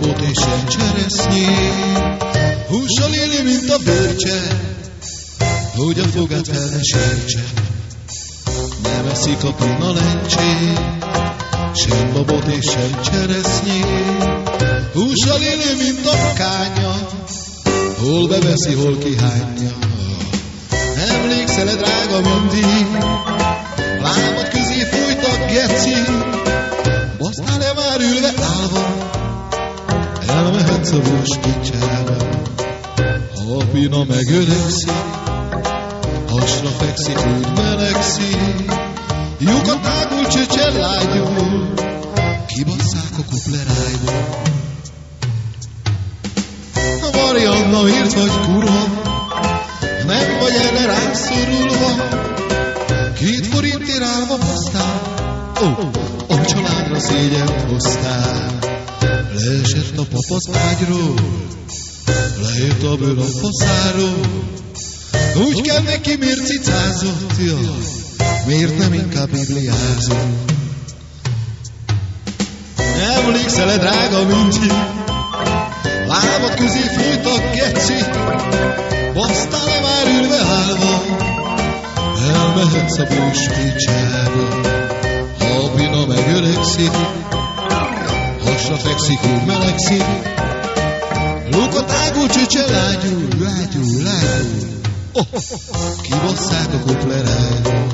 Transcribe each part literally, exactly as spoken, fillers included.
babot és egy cseresznyi, hússal éli, mint a bőrcse, hogy a fogát fel ne sértse. Nem eszik a pina lencsét, sem babot és sem cseresznyi, hússal éli, mint a kánya, hol beveszi, hol kihányja. Emlékszel-e, drága, mindig lábad közé fújt a geci, basztál-e már ülve állva, elmehetsz a búspicsába. Ha a pina megöregszik, hasra fekszik, úgy melegszik, lyukat águl, csöcsel lágyul, kibasszák a kuplerájból. Marianna, miért vagy kurva, nem vagy erre rám szorulva, két forintért állva hoztál, ó, oh, a családra szégyent hoztál. Leesett a pap az ágyról, lejött a bőr a faszáról, úgy kell neki, miért cicázott, jaj, miért nem inkább bibliázott. Emlékszel-e, drága, mindig lábad közé fújt a geci, basztál-e már ülve állva, elmehetsz a búspicsába. Ha a pina megöregszik, hasra fekszik, úgy melegszik, lukat águl, csöcse lágyul, lágyul, lágyul, oh, kibasszák a kuplerájból.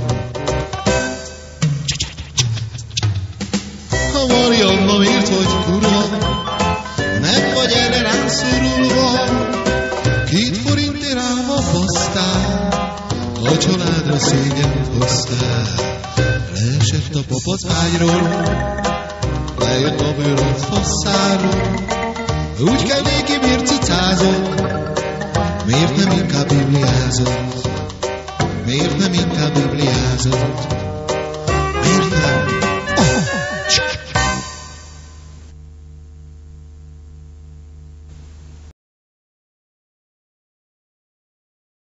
Ha Marianna, miért vagy kurva, nem vagy erre rám szorulva, két forintért állva basztál, a családra szégyent hoztál. Leesett a pap az ágyról, lejött a bőr a faszáról, úgy kell néki, miért cicázott, miért nem inkább bibliázott, miért nem inkább bibliázott.